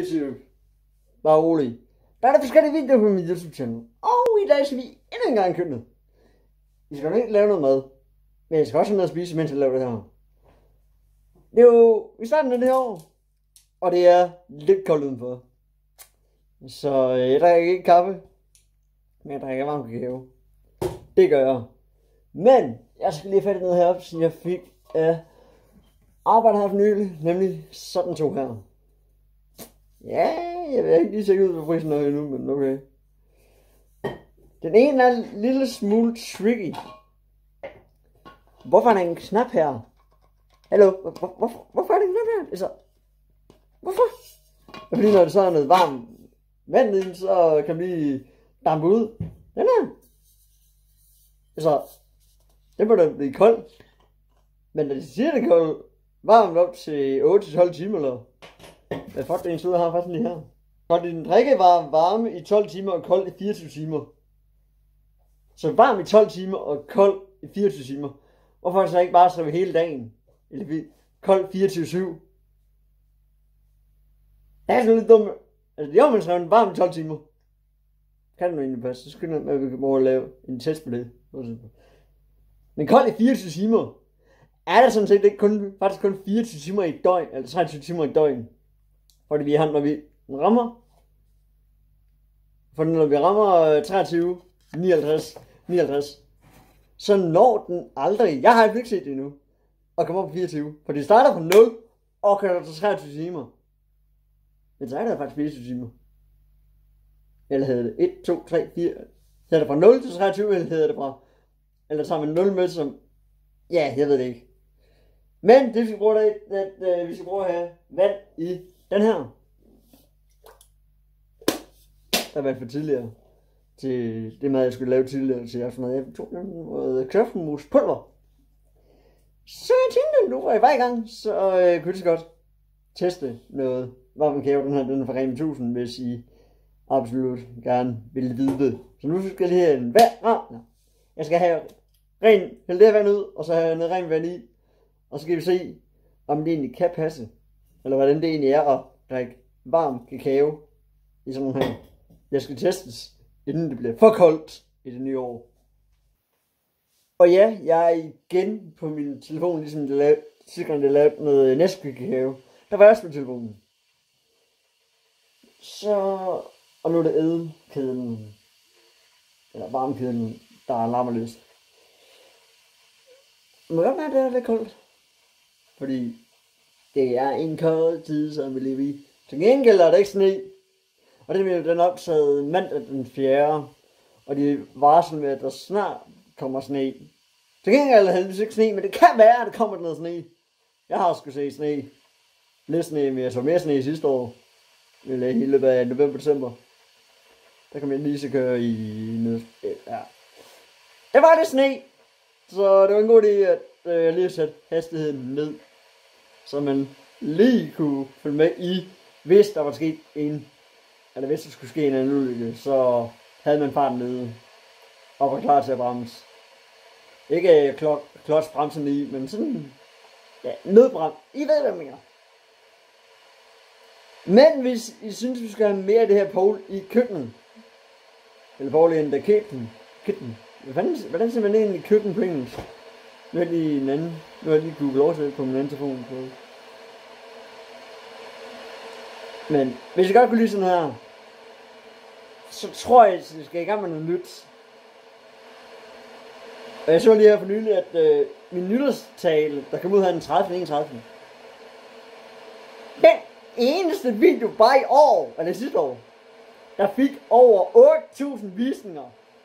YouTube. Bare rolig. Der er der forskellige videoer på min YouTube-channel. Og i dag skal vi endnu en gang i køkkenet. Vi skal ikke lave noget mad. Men jeg skal også have noget at spise, mens jeg laver det her. Det er jo i starten af det her år. Og det er lidt koldt udenfor. Så jeg drikker ikke kaffe. Men jeg drikker varm kakao. Det gør jeg. Men jeg skal lige have fat i noget heroppe, som jeg fik af arbejde her for nylig. Nemlig sådan to her. Ja, jeg vil ikke lige tjekke ud på prisen noget endnu, men okay. Den ene er en lille smule tricky. Hvorfor er der en knap her? Hallo? Hvorfor er der en knap her? Altså, hvorfor? Fordi når det så er noget varmt vand i, så kan det blive dampet ud. Den her. Altså, det må da blive koldt. Men når de siger det koldt, varmt op til 8-12 timer, eller hvad fuck det er en slud, jeg har faktisk lige her. Når din drikke var varme i 12 timer og kold i 24 timer. Så varm i 12 timer og kold i 24 timer. Hvorfor er det så ikke bare så hele dagen? Eller kold 24-7? Det er sådan lidt dumt. Altså det er jo, man skrev varm i 12 timer. Kan det nu egentlig passe? Så skynder man, at vi kan prøve at lave en test på det. Men kold i 24 timer. Er der sådan set ikke faktisk kun 24 timer i et døgn, eller 23 timer i et døgn. Fordi vi har, når vi rammer, når vi rammer 23, 59, så når den aldrig, jeg har ikke set det endnu, og kommer op på 24. For det starter på 0, og kører til 23 timer. Men så er der faktisk 24 timer. Eller hedder det 1, 2, 3, 4, hedder det fra 0 til 23, eller hedder det fra, eller tager man 0 med som, ja, jeg ved det ikke. Men det vi skal bruge, at vi skal bruge at have vand i den her. Der var for tidligere til det mad, jeg skulle lave tidligere til aften. Jeg tog noget kartoffelmos pulver. Så jeg tænkte, nu var jeg bare i gang, så kunne jeg så godt teste noget varm kakao. Den er fra Rema 1000, hvis I absolut gerne vil vide det. Så nu skal jeg lige have en vand. Jeg skal have hælde det vand ud, og så have noget rent vand i. Og så skal vi se, om det egentlig kan passe. Eller hvordan det egentlig er at drikke varm kakao i sådan her. Jeg skal testes, inden det bliver for koldt i det nye år. Og ja, jeg er igen på min telefon, ligesom sidste gang jeg lavede noget Nesquik-kakao. Der var jeg også på telefonen. Så, og nu er det ædelkæden, eller varmekæden, der larmer løst. Må godt være, det er lidt koldt. Fordi det er en kold tid, som vi lever i. Til gengæld er der ikke sne. Og det bliver den optaget mandag den 4. Og de varsler med, at der snart kommer sne. Til gengæld er der heldigvis ikke sne, men det kan være, at der kommer noget sne. Jeg har sgu set sne. Lidt sne, men jeg så mere sne sidste år. Eller i løbet af november-december. Der kom jeg lige så køre i noget. Ja. Det var det sne. Så det var en god idé, at jeg lige satte hastigheden ned. Så man lige kunne følge med i, hvis der var sket eller hvis der skulle ske en anden ulykke, så havde man farten nede og var klar til at bremse. Ikke klods bremsen i, men sådan, ja, nødbrem. I ved, hvad jeg mener. Men hvis I synes, vi skal have mere af det her pole i køkkenet, eller pole in the kitchen. Hvordan siger man egentlig køkken på engelsk? Nu har jeg lige googlet oversæt på min anden telefon. Men hvis I godt kunne lide sådan her, så tror jeg, at vi skal i gang med noget nyt. Og jeg så lige her for nylig, at min nytårstale, der kom ud her den 30. Den eneste video bare i år, eller sidste år, der fik over 8.000 visninger.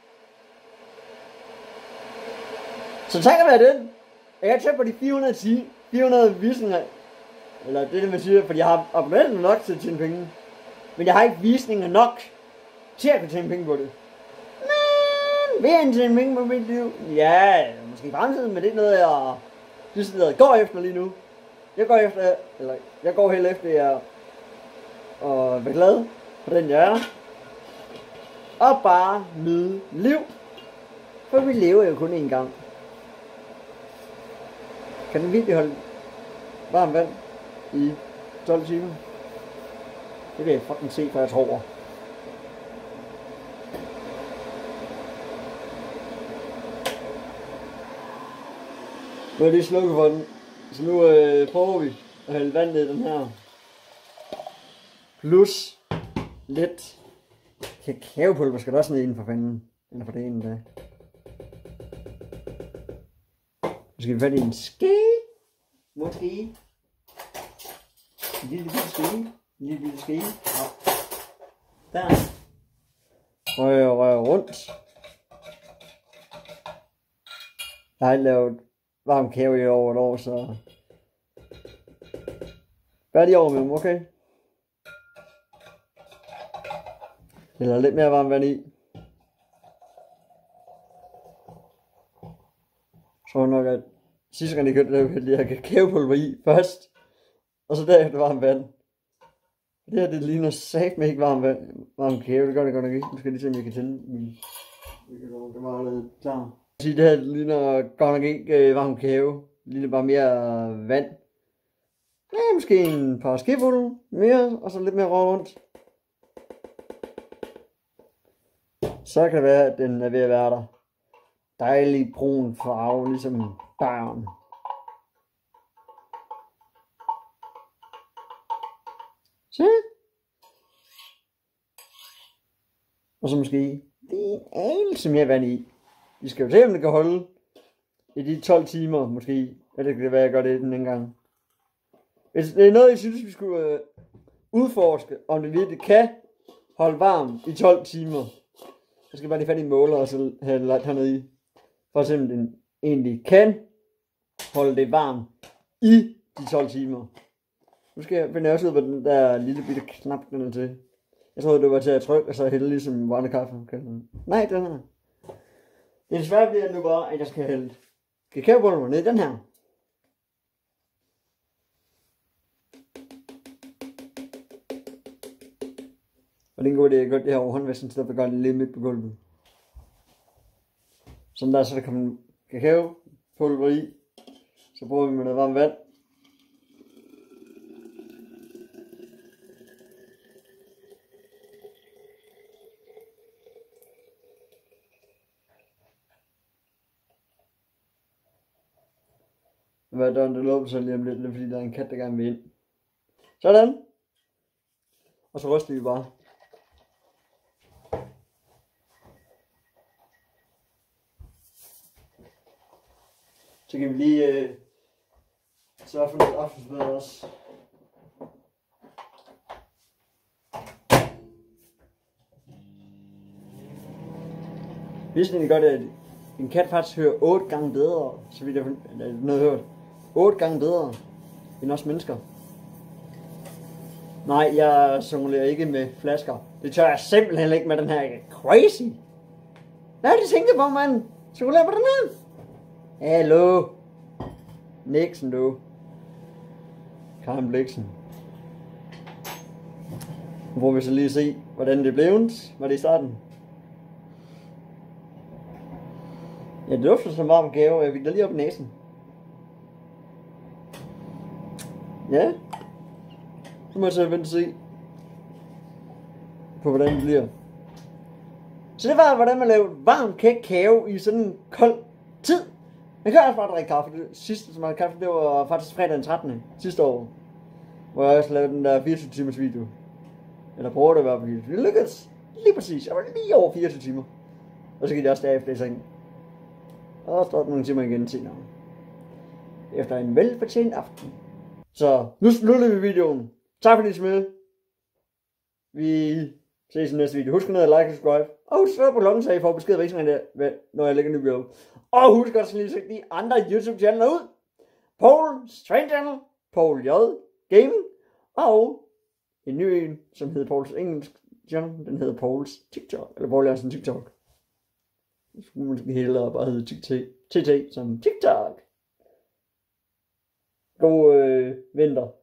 Så tak at være den. Jeg har tjekket på de 400 visninger. Eller det man siger, for jeg har abonnenter nok til at tjene penge. Men jeg har ikke visninger nok til at kunne tjene penge på det. Men vil jeg tjene penge på mit liv? Ja, måske i fremtiden, men det er noget jeg synes, jeg går efter lige nu. Jeg går helt efter jer og være glad for den jeg er. Og bare nyde liv. For vi lever jo kun én gang. Kan den virkelig holde varmt vand i 12 timer? Det kan jeg fucking se, for jeg tror. Nu er lige slukket for den. Så nu prøver vi at hælde vand ned i den her. Plus lidt kakaopulver skal der også ned inden for fanden. Eller for det ene der. Nu skal vi fat i en ske. Måske. En lille ske. En lille ske. Ja. Der. Rør rundt. Jeg har lavet varm kage i over et år, så gør det over med dem, okay? Eller lidt mere varmt vand i. Så tror nok, at sidste gang jeg købte det, hældte jeg kakaopulver i først, og så derefter varmt vand. Det her, det ligner satme ikke varm kage, det gør det godt nok ikke. Nu skal jeg lige se, om jeg kan tænde min. Det var allerede klar. Det her ligner godt nok ikke varm kage. Det ligner bare mere vand. Ja, måske en par skefulde mere, og så lidt mere rå rundt. Så kan det være, at den er ved at være der. Dejlig brun farve, ligesom bajeren. Se. Og så måske lige en anelse mere vand i. Vi skal jo se, om det kan holde i de 12 timer, måske. Ja, det kan være, at jeg gør det den gang. Hvis det er noget, jeg synes, vi skulle udforske, om det virkelig kan holde varmt i 12 timer. Så skal jeg bare lige fat i en måler, og så have lagt hernede i. For eksempel, den egentlig kan holde det varmt i de 12 timer. Nu skal jeg finde også ud, hvad den der lille bitte knap den er til. Jeg troede, det var til at trykke, og så hælde ligesom varme kaffe. Nej, den her. Det svært bliver nu bare, at jeg skal hælde kakaopulver ned i den her. Og det er en god idé, at godt det her over håndvasken, så der gør det lidt midt på gulvet. Sådan der, så der kommer kakaopulver i. Så bruger vi med noget varmt vand. Hvad døren der lukker så lige om lidt, fordi der er en kat, der gerne vil ind. Sådan. Og så ryster vi bare. Så kan vi lige sørge for noget aftensmad også. Vidste egentlig godt, at en kat faktisk hører 8 gange bedre, så vidt jeg noget hørt. 8 gange bedre end os mennesker. Nej, jeg jonglerer ikke med flasker. Det tør jeg simpelthen ikke med den her crazy. Hvad er det, tænker på, mand? Jonglerer på den her? Hallo. Nixon, du. Karen Bliksen. Nu får vi så lige se, hvordan det blev. Var det i starten? Ja, det dufter som varm gave. Jeg fik da lige op i næsen. Ja. Så må jeg så vente og se på, hvordan det bliver. Så det var, hvordan man lavede varm kakao i sådan en kold tid. Jeg kan også bare drikke kaffe. Det sidste, som jeg kaffe, det var faktisk fredag den 13. sidste år. Hvor jeg også lavede den der 24 timers video. Eller prøvede det i hvert fald. Det lykkedes lige præcis. Jeg var lige over 24 timer. Og så gik jeg også derefter i seng. Og så står nogle timer igen senere. Efter en velfortjent aften. Så nu slutter vi videoen. Tak fordi I så med. Vi ses i næste video. Husk at like og subscribe. Og husk at på klokken, så I får besked når jeg lægger en ny video. Og husk også lige at sætte de andre YouTube channel ud. Paul Strange Channel, Paul J Gaming, og en ny en, som hedder Pauls Engelsk Channel. Den hedder Pauls TikTok, eller Paul Jørgensen TikTok. Så skulle man måske hellere bare hedde TT som TikTok. God vinter.